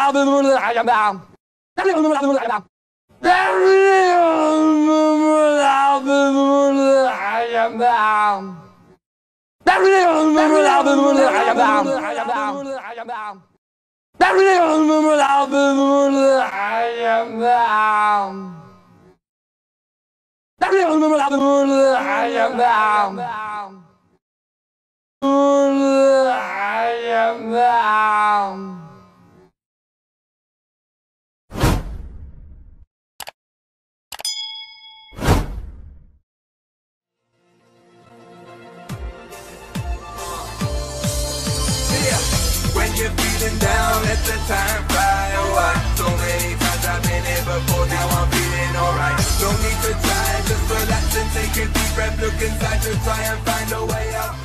When you're feeling down, let the time fly away. So many times I've been here before, now I'm feeling alright. No need to try, just relax and take a deep breath. Look inside to try and find a way out.